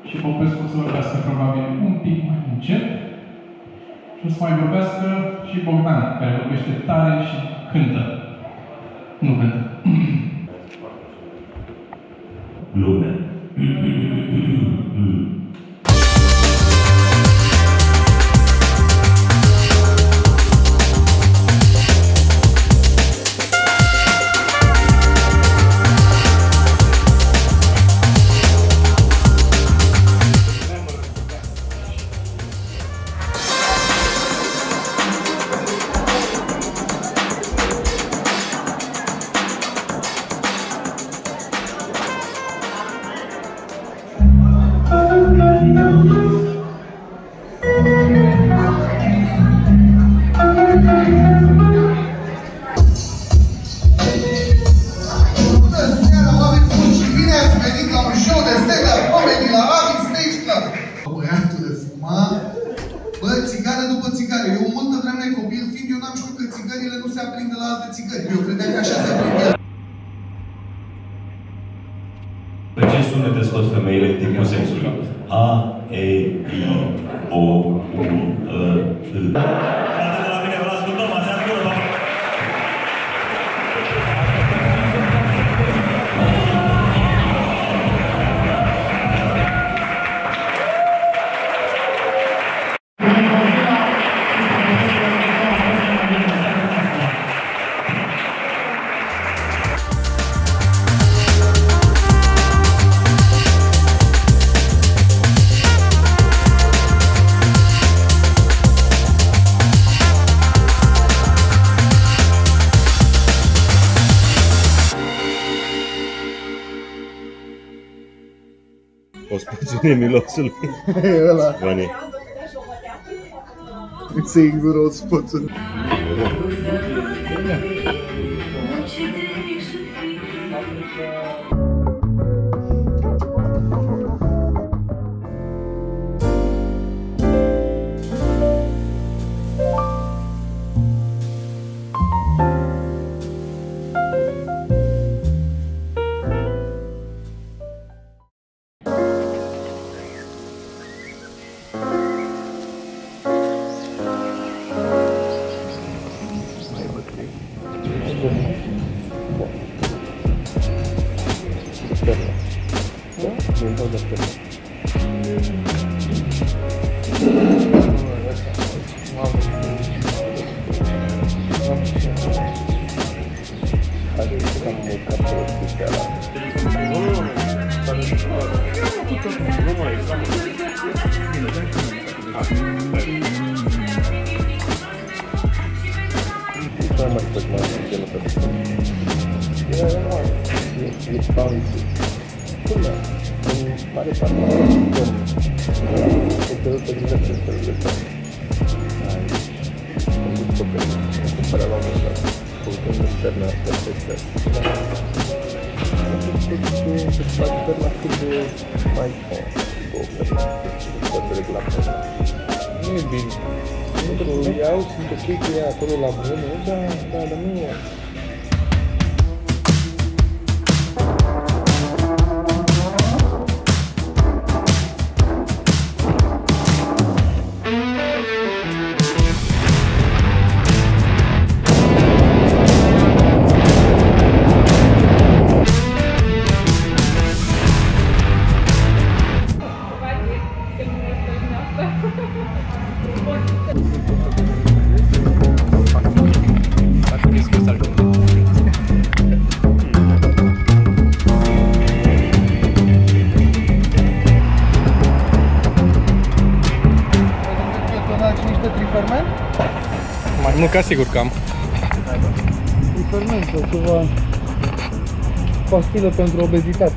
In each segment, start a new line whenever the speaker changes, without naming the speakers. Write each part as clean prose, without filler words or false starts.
și Popescu o să vorbească probabil un pic mai încet. Și o să mai vorbească și Bogdan, care vorbește tare și cântă. Nu cântă.
Lume. Pe ce sunete scot femeile în timpul sexului? A, E, I, O, U, E, T. Frate de la mine, vă ascultăm, azi acolo, bă! O spațiune milosului.
Ăla.
Bani.
Singurul spațiune. Nu e bine. Nu iau, sunt ok cu ea acolo la mână, dar nu e.
Mai mult ca sigur că am.
Triferment sau ceva pastilă pentru obezitate.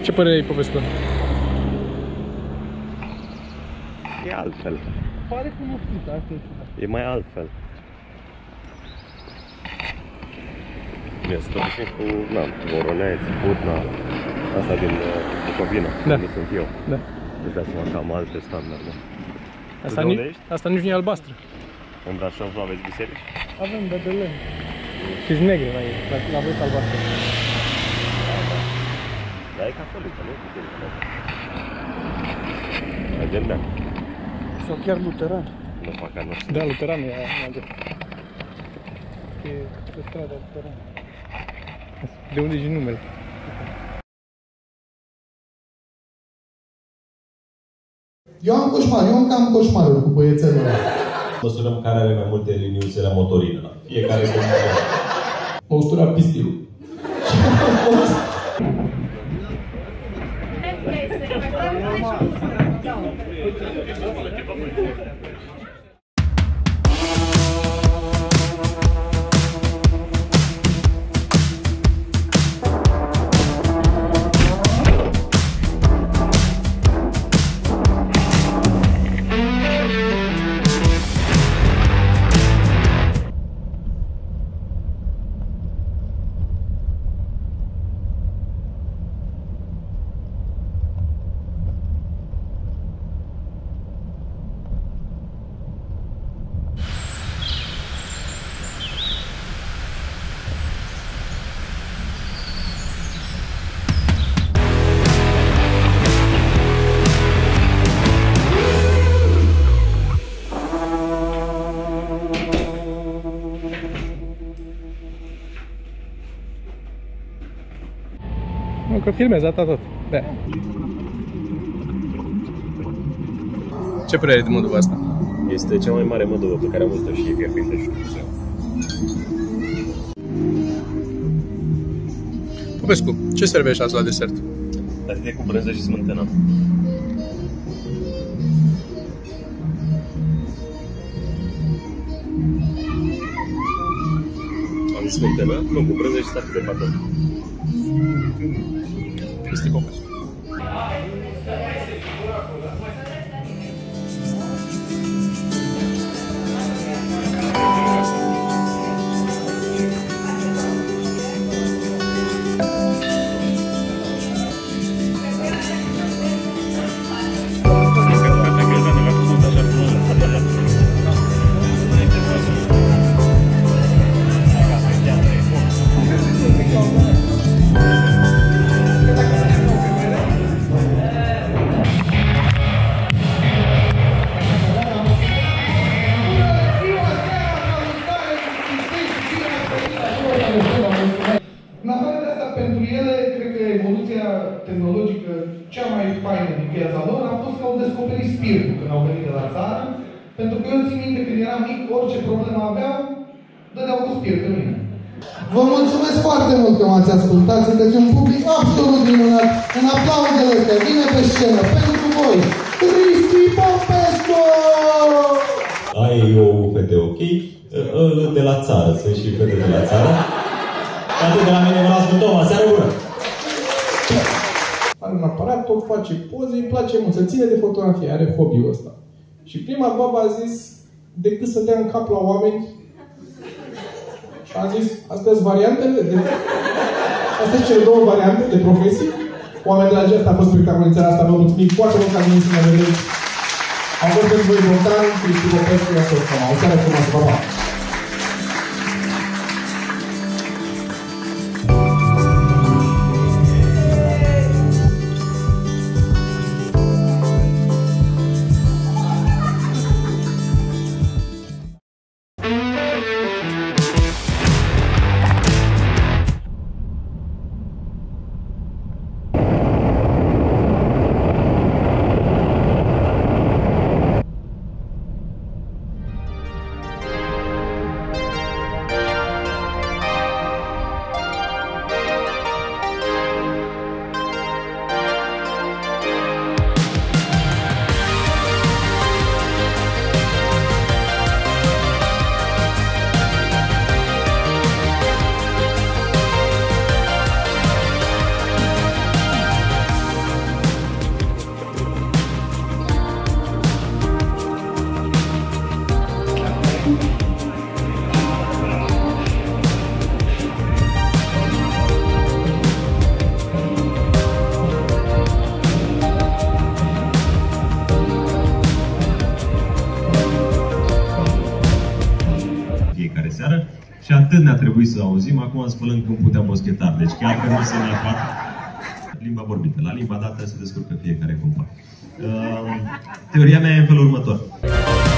Ce părere ai, Popescu?
E altfel.
Pare cunoscut, asta e ciudat.
E mai altfel. Este obișnuit cu, Voroneț, Budna, asta din Bucovina,
Da.
unde sunt eu.
Da.
Îți dai seama cam alte standarde.
Asta,
de unde ești?
asta nici nu e albastră.
În Brașov nu aveți biserici?
Avem de lemn. Și-s negre la ei, la vârst albastră.
Dar e catolică, nu? Biserica noastră. Mai gândeam.
Sau chiar luteran.
Nu fac anul.
Da, luteran e aia. E pe strada luteran. De unde e numele?
Eu am cam coșmaruri cu băiețelul ăla.
Măsurăm care are mai multe liniuțe la motorină. Fiecare cu
Măsura pistilul.
Nu, că filmez, atât tot. Da. Ce părere ai de Moldova asta?
Este cea mai mare Moldova pe care am văzut-o și e fierbinte și museu.
Popescu, ce servești azi la desert?
Dar cu brânză și smântână. Am zis smântână? Nu, cu brânză și stafii de pată.
Este Popescu.
În afară de asta, pentru ele, cred că evoluția tehnologică cea mai faină din viața lor a fost că au descoperit spiritul când au venit de la țară, pentru că eu țin minte când eram mic, orice problemă aveau, dădeau cu spirit în mine. Vă mulțumesc foarte mult că m-ați ascultat, sunteți un public absolut minunat. În aplauzele astea, vine pe scenă, pentru voi, Cristi Popescu!
Ai o fete ok, de la țară, sunt și fete de la țară. Atât de la mine, vă las cu Toma, seară bună!
Are un aparat, tot face poze, îi place mult, se ține de fotografie, are hobby-ul ăsta. Și prima babă a zis, decât să dea în cap la oameni, și a zis, astea sunt variantele de... Astea sunt cele două variante de profesii. Oameni dragi, asta a fost spectacolul în țara asta, vă mulțumim foarte mult că ați venit să ne vedeți. Am fost pentru voi Bogdan, Cristi Popescu, iar tot Toma. O seară frumoasă, pa, pa!
fiecare seară și atât ne-a trebuit să auzim, acum spălăm când putea boschetar, deci chiar că nu se ne fac limba vorbită. La limba dată se descurcă fiecare cum poate. Teoria mea e în felul următor.